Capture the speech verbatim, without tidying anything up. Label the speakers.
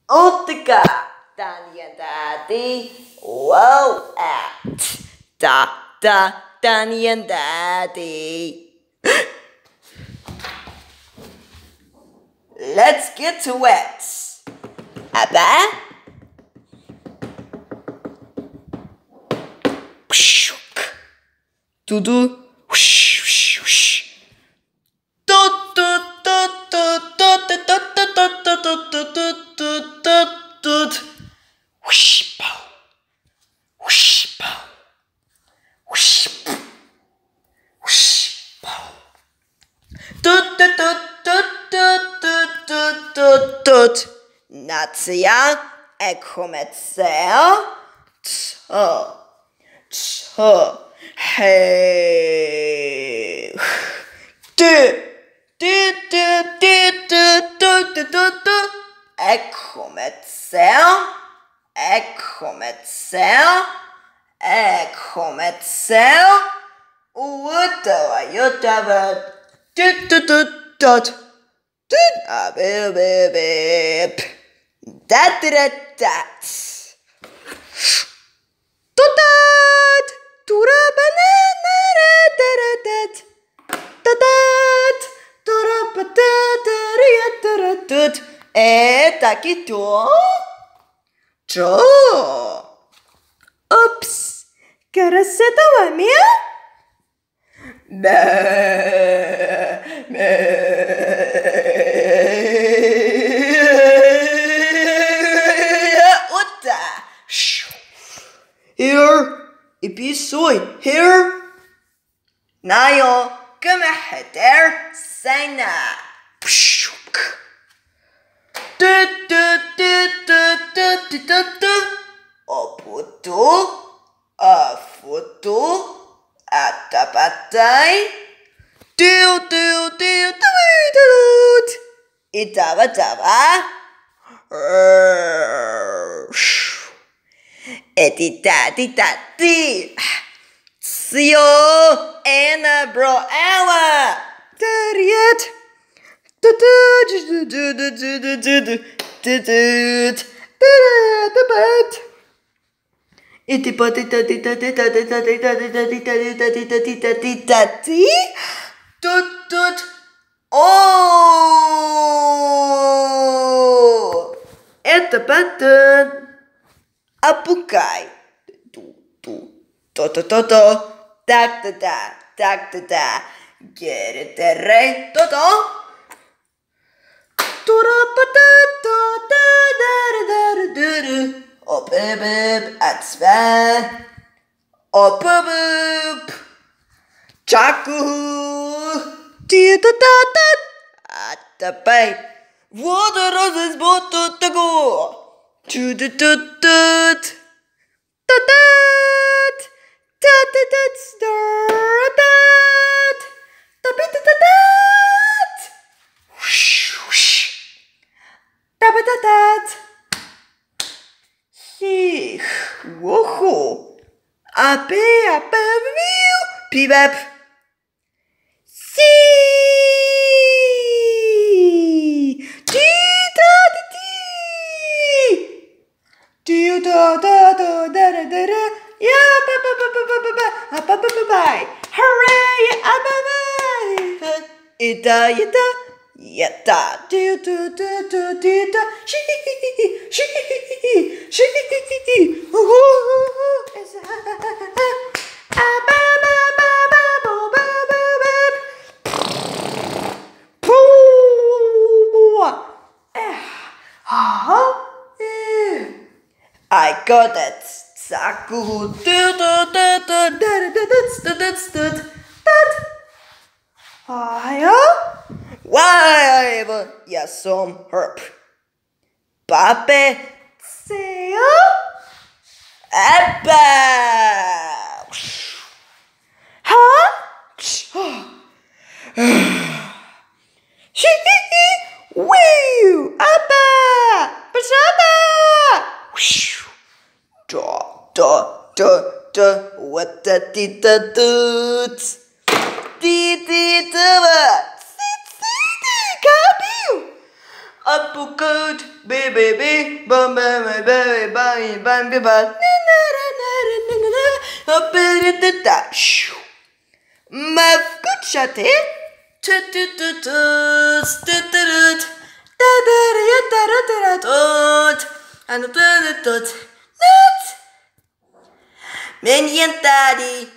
Speaker 1: Otka, Daniel Daddy, whoa, at da da, Daniel Daddy. Let's get to it. Abba. Do do. Nacja, ekomecer, t, t, hey, d, d, d, d, d, d, d, d, d, ekomecer, ekomecer, ekomecer, udawa, udawa, d, d, d, d, a bip, bip, bip. Dat, dat, dat. Totat. Tura banana, dat, Totat. Tura patata, riataratut. Et takito. Jo. Oops. Karaseta wa mia? Meh. Here, episode here. Nayo, kamahader, sana. Oputo, afuto, atapatai. Dil, dil, dil, dil, dil. Itava, tava. Etitati-tati. Sio Anna bro Ella. Dariet. Oh. Etapatan. Apukai. Tu tu to to to to tak ta ta tak ta ta get it re to to tura patata da da da da da op bib at sven op bib chaku ti ta ta ta at the bay water roses boto to go to the tut tut Tatat, tatat, tatat, tapitatat, tapitatat, hee, woohoo, ape, ape, mew, pibap, see, dee, da, dee, dee, da, da, da, da, da, da, da. Yeah, ba ba ba ba ba ba ba ba ba ba ba. Hooray! Ah ba ba. Ita ita yata. Do do do do do do. She she she she. Oh oh. Ah ba ba ba ba ba ba ba ba. Pooh. Ah. I got it. Saku do do do do do do do do do do. Hiya. Why? Ja som herp. Pape. Seo. Abba. Huh? Shee. Wee. Abba. Pashaba. Da, da, da, da, what da, dee, da, doots. Dee, dee, da, da, sit, sit, copy. Uppercut, baby, bum, bum, bum, bum, bum, bum, bum, bum, up at the top. Meuf kutschatte, tut tut tut tut, tut tut, da da da da da da tut, and tut tut tut, nut. Minion daddy.